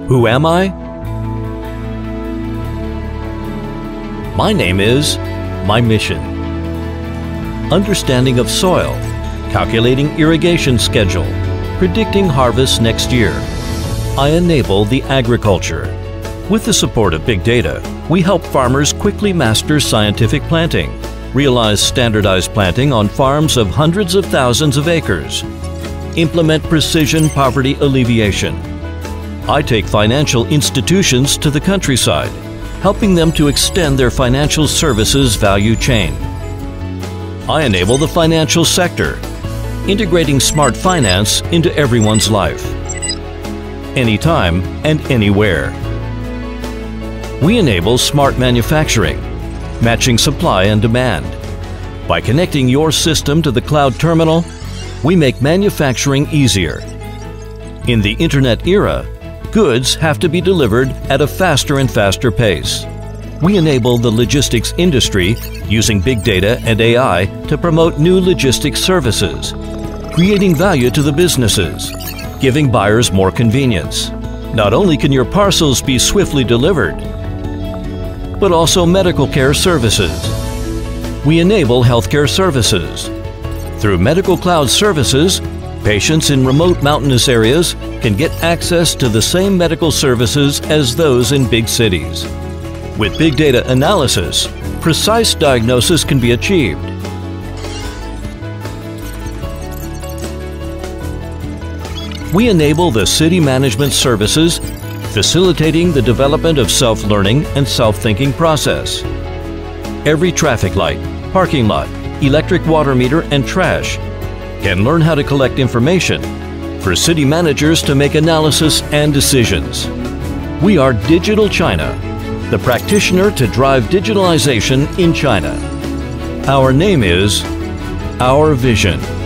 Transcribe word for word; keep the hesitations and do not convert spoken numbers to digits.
Who am I? My name is my mission. Understanding of soil, calculating irrigation schedule, predicting harvest next year. I enable the agriculture. With the support of big data, we help farmers quickly master scientific planting, realize standardized planting on farms of hundreds of thousands of acres, implement precision poverty alleviation. I take financial institutions to the countryside, helping them to extend their financial services value chain. I enable the financial sector, integrating smart finance into everyone's life, anytime and anywhere. We enable smart manufacturing, matching supply and demand. By connecting your system to the cloud terminal, we make manufacturing easier. In the Internet era, goods have to be delivered at a faster and faster pace. We enable the logistics industry using big data and A I to promote new logistics services, creating value to the businesses, giving buyers more convenience. Not only can your parcels be swiftly delivered, but also medical care services. We enable healthcare services. Through Medical Cloud Services, patients in remote mountainous areas can get access to the same medical services as those in big cities. With big data analysis, precise diagnosis can be achieved. We enable the city management services, facilitating the development of self-learning and self-thinking process. Every traffic light, parking lot, electric water meter, and trash can learn how to collect information for city managers to make analysis and decisions. We are Digital China, the practitioner to drive digitalization in China. Our name is Our Vision.